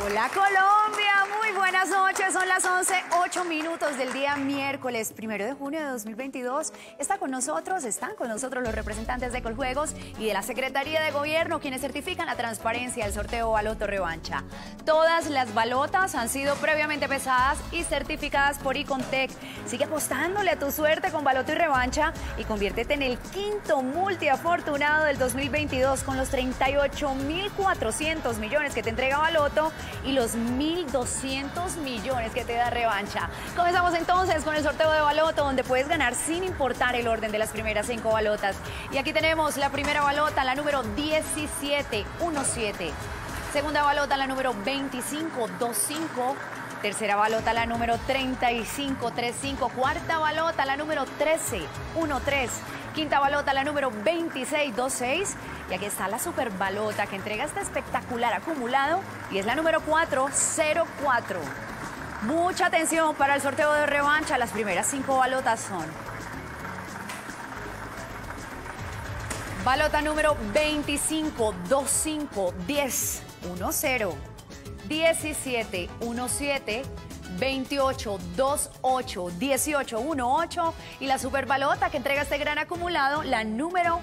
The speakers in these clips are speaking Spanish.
Hola Colombia, muy buenas noches, son las 11:08 del día miércoles 1 de junio de 2022. Están con nosotros los representantes de Coljuegos y de la Secretaría de Gobierno, quienes certifican la transparencia del sorteo Baloto Revancha. Todas las balotas han sido previamente pesadas y certificadas por Icontec. Sigue apostándole a tu suerte con Baloto y Revancha y conviértete en el quinto multiafortunado del 2022 con los 38.400 millones que te entrega Baloto y los 1.200 millones que te da Revancha. Comenzamos entonces con el sorteo de Baloto, donde puedes ganar sin importar el orden de las primeras 5 balotas. Y aquí tenemos la primera balota, la número 1717. Segunda balota, la número 2525. Tercera balota, la número 3535. Cuarta balota, la número 1313. Quinta balota, la número 2626. Y aquí está la super balota que entrega este espectacular acumulado y es la número 404. Mucha atención para el sorteo de Revancha. Las primeras 5 balotas son: balota número 25251010, 1717, 2828, 1818 y la superbalota que entrega este gran acumulado, la número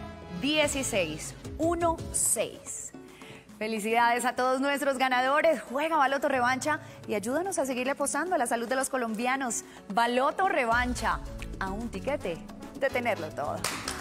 1616. Felicidades a todos nuestros ganadores. Juega Baloto Revancha y ayúdanos a seguirle apostando a la salud de los colombianos. Baloto Revancha, a un tiquete de tenerlo todo.